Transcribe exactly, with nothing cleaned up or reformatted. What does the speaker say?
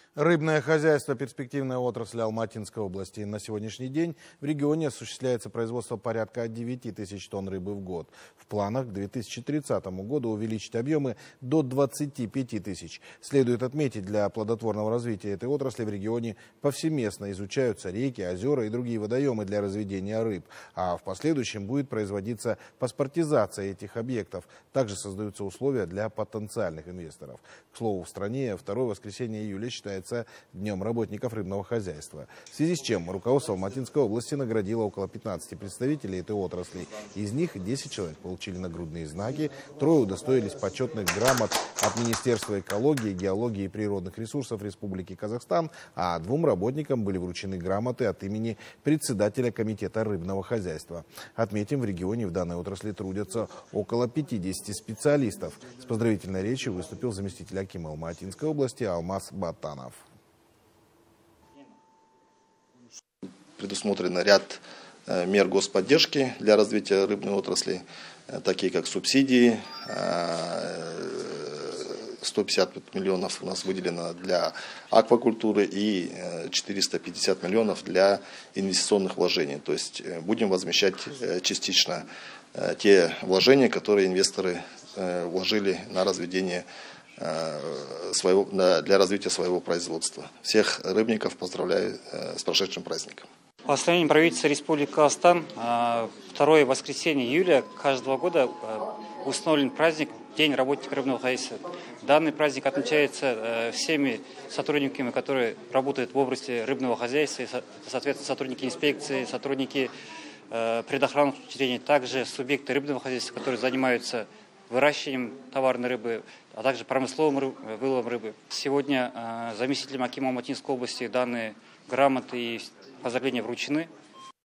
Рыбное хозяйство – перспективная отрасль Алматинской области. На сегодняшний день в регионе осуществляется производство порядка девяти тысяч тонн рыбы в год. В планах к две тысячи тридцатому году увеличить объемы до двадцати пяти тысяч. Следует отметить, для плодотворного развития этой отрасли в регионе повсеместно изучаются реки, озера и другие водоемы для разведения рыб. А в последующем будет производиться паспортизация этих объектов. Также создаются условия для потенциальных инвесторов. К слову, в стране второе воскресенье июля считается Днем работников рыбного хозяйства. В связи с чем руководство Алматинской области наградило около пятнадцати представителей этой отрасли. Из них десять человек получили нагрудные знаки, трое удостоились почетных грамот от Министерства экологии, геологии и природных ресурсов Республики Казахстан, а двум работникам были вручены грамоты от имени председателя комитета рыбного хозяйства. Отметим, в регионе в данной отрасли трудятся около пятидесяти специалистов. С поздравительной речью выступил заместитель акима Алматинской области Алмаз Батанов. Предусмотрен ряд мер господдержки для развития рыбной отрасли, такие как субсидии. сто пятьдесят миллионов у нас выделено для аквакультуры и четыреста пятьдесят миллионов для инвестиционных вложений. То есть будем возмещать частично те вложения, которые инвесторы вложили на разведение своего, для развития своего производства. Всех рыбников поздравляю с прошедшим праздником. По постановлению правительства Республики Казахстан второе воскресенье июля каждого года установлен праздник День работника рыбного хозяйства. Данный праздник отмечается всеми сотрудниками, которые работают в области рыбного хозяйства, соответственно, сотрудники инспекции, сотрудники предохранных учреждений, также субъекты рыбного хозяйства, которые занимаются выращиванием товарной рыбы, а также промысловым выловом рыбы. Сегодня заместителем акима Алматинской области данные грамоты и поздравления вручены.